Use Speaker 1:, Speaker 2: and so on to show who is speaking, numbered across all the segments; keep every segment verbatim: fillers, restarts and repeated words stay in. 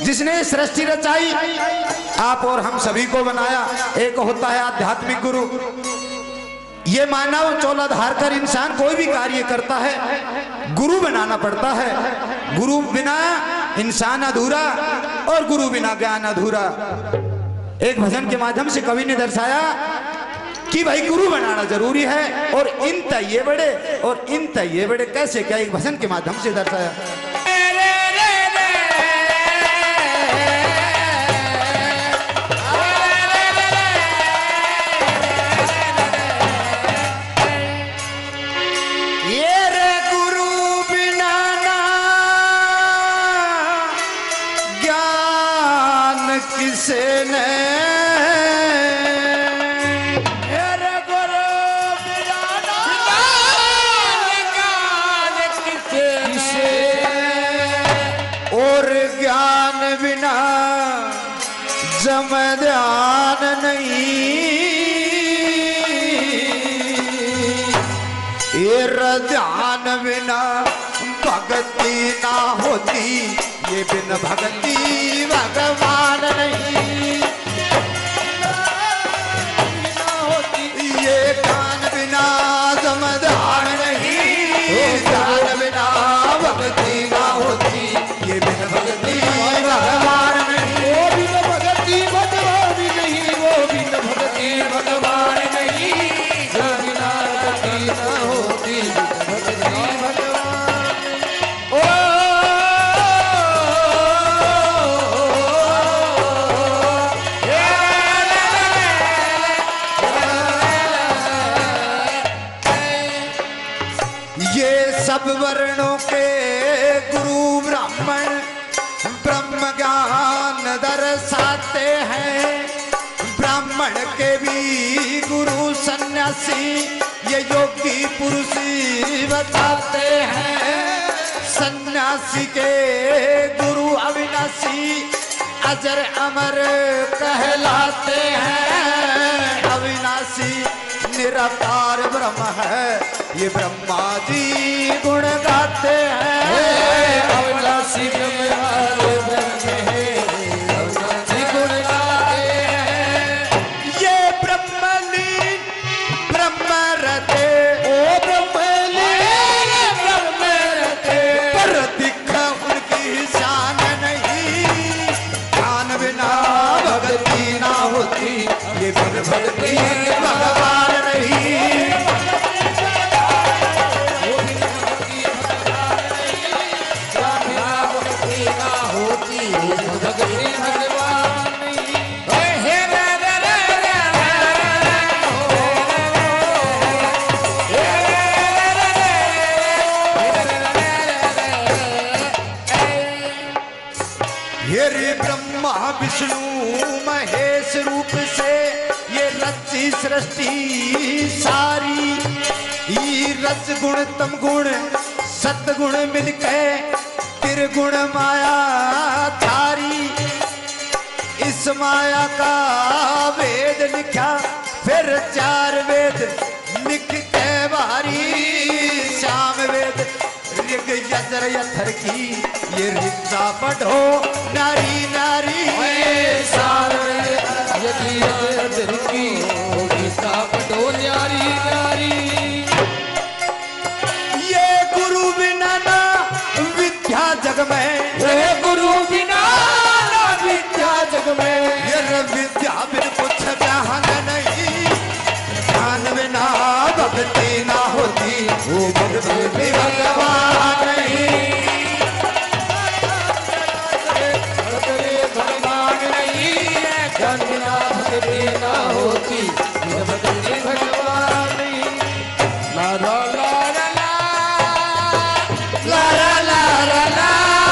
Speaker 1: जिसने सृष्टि रचाई, आप और हम सभी को बनाया। एक होता है आध्यात्मिक गुरु। ये मानव चौलाधार कर इंसान कोई भी कार्य करता है, गुरु बनाना पड़ता है। गुरु बिना इंसान अधूरा और गुरु बिना ज्ञान अधूरा। एक भजन के माध्यम से कवि ने दर्शाया कि भाई गुरु बनाना जरूरी है। और इन तय बड़े और इन तय बड़े कैसे, क्या एक भजन के माध्यम से दर्शाया।
Speaker 2: जम ध्यान नहीं, ये ध्यान बिना भक्ति ना होती, ये बिन भक्ति भगवान नहीं। ये ज्ञान बिना जम ध्यान नहीं, ध्यान बिना भक्ति ना होती, ये बिन भक्ति भगवान नहीं। भगवान नहीं, जो बिना भक्ति न होती, भक्ति भगवान। ओ ये सब वर्णों के गुरु ब्राह्मण ब्रह्म ज्ञान दर्शाते हैं। ब्राह्मण के भी गुरु सन्यासी, ये योगी पुरुष बताते हैं। सन्यासी के गुरु अविनाशी, अजर अमर कहलाते हैं। अविनाशी निराकार ब्रह्म है, ये ब्रह्मा जी गुण गाते हैं। अविनाशी ब्रह्म है, भक्ति भगवान नहीं। भक्ति ना होती, भक्ति भगवान नहीं। हे ब्रह्मा विष्णु महेश रूप से ये रची सृष्टि सारी। ये रज गुण तम गुण सतगुण मिलके त्रिगुण माया धारी। इस माया का वेद लिखा, फिर चार वेद लिख के भारी। श्याम वेद ऋग यजुर यथर की, ये ऋचा पढ़ो नारी नारी। सार यदि यजुर की, वो ऋचा पढ़ो नारी नारी। ये गुरु बिना ना विद्या जग में, ये गुरु बिना ना विद्या जग में। ये विद्या बिन कुछ ज्ञान नहीं, ज्ञान बिना भक्ति ना होती, वो भक्ति भगवान नहीं। भगवान नहीं, ज्ञान बिना भक्ति ना होती, वो भक्ति भगवान नहीं। ला ला ला ला ला ला ला ला ला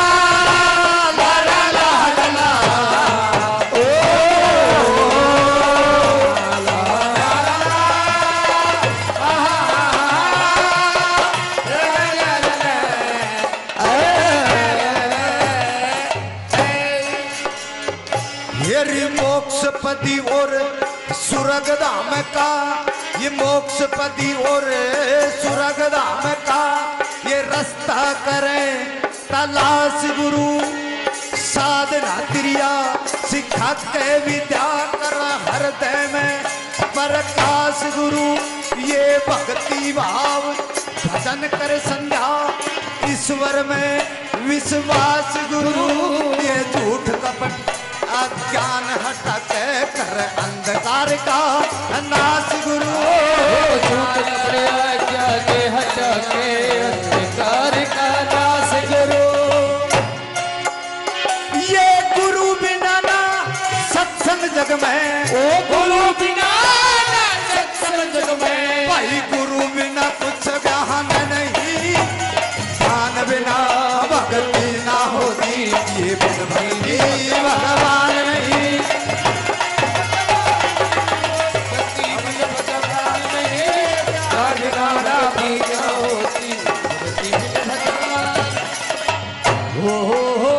Speaker 2: मोक्षपति और सुरग धाम का, ये मोक्षपति और सुरग धाम का ये रास्ता करें तलाश गुरु।
Speaker 1: साधना क्रिया सिखा के विद्या कर हृदय में प्रकाश गुरु ये भक्ति भाव भजन कर संध्या ईश्वर में विश्वास गुरु ये झूठ कपट अज्ञान हटा के कर अंधकार का नाश गुरु
Speaker 2: झूठ कपड़े अज्ञान हटा के अंधकार का नाश गुरु
Speaker 1: ये गुरु बिना ना सत्संग जग में
Speaker 2: ओ गुरु बिना ना सत्संग जग में
Speaker 1: भाई गुरु बिना कुछ ज्ञान नहीं ज्ञान बिना भक्ति ना होती ये बिन भक्ति भगवान नहीं
Speaker 2: भक्ति बिन भगवान नहीं ज्ञान बिना भी क्या होती भक्ति बिन भगवान
Speaker 1: हो हो हो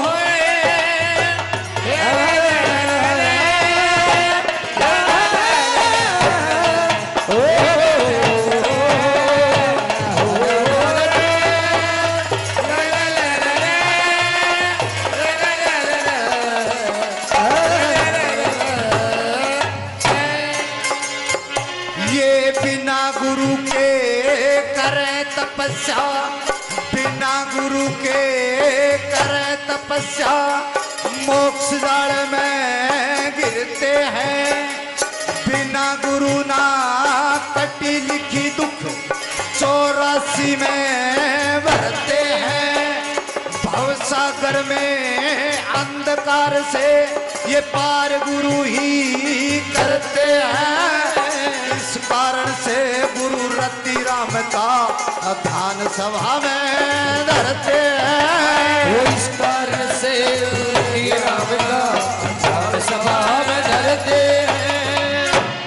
Speaker 1: तपस्या बिना गुरु के करे तपस्या मोक्ष जाल में गिरते हैं बिना गुरु ना कटी लिखी दुख चौरासी में भरते हैं भवसागर में अंधकार से ये पार गुरु ही करते हैं इस कारण से गुरु रति राम का ध्यान सभा में धरते हैं
Speaker 2: इस कारण से रति राम का ध्यान सभा में धरते हैं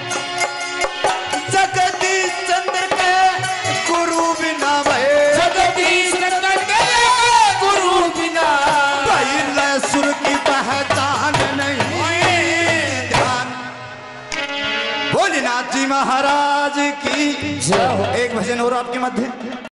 Speaker 1: जगदीश चंद्र के गुरु बिना भय
Speaker 2: जगदीश चंद्र के गुरु बिना
Speaker 1: भाई लसुर की पहचान नहीं ध्यान भोलेनाथ जी महाराज की एक भजन और आपके मध्य